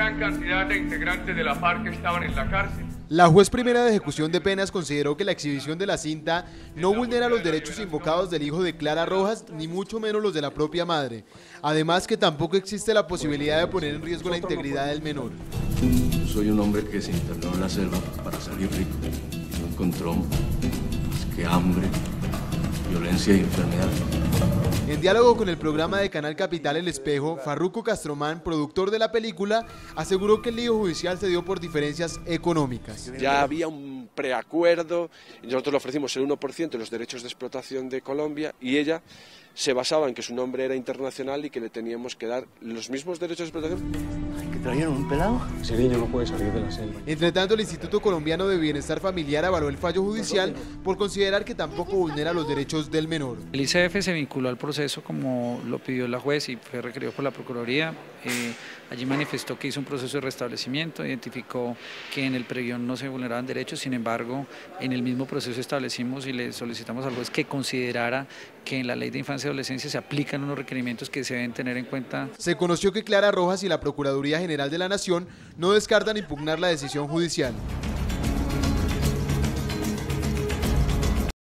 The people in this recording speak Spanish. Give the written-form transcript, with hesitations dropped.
gran cantidad de integrantes de la FARC que estaban en la cárcel. La juez primera de ejecución de penas consideró que la exhibición de la cinta no vulnera los derechos invocados del hijo de Clara Rojas, ni mucho menos los de la propia madre. Además que tampoco existe la posibilidad de poner en riesgo la integridad del menor. Yo soy un hombre que se internó en la selva para salir rico. No encontró más que hambre, violencia y enfermedad. En diálogo con el programa de Canal Capital El Espejo, Farruko Castromán, productor de la película, aseguró que el lío judicial se dio por diferencias económicas. Ya había un preacuerdo, nosotros le ofrecimos el 1% de los derechos de explotación de Colombia y ella se basaba en que su nombre era internacional y que le teníamos que dar los mismos derechos de explotación. ¿Que trajeron un pelado? Ese niño no puede salir de la selva. Entre tanto, el Instituto Colombiano de Bienestar Familiar avaló el fallo judicial por considerar que tampoco vulnera los derechos del menor. El ICF se vinculó al proceso como lo pidió la juez y fue requerido por la Procuraduría. Allí manifestó que hizo un proceso de restablecimiento, identificó que en el preguión no se vulneraban derechos, sin embargo, en el mismo proceso establecimos y le solicitamos al juez que considerara que en la Ley de Infancia y Adolescencia se aplican unos requerimientos que se deben tener en cuenta. Se conoció que Clara Rojas y la Procuraduría General de la Nación no descartan impugnar la decisión judicial.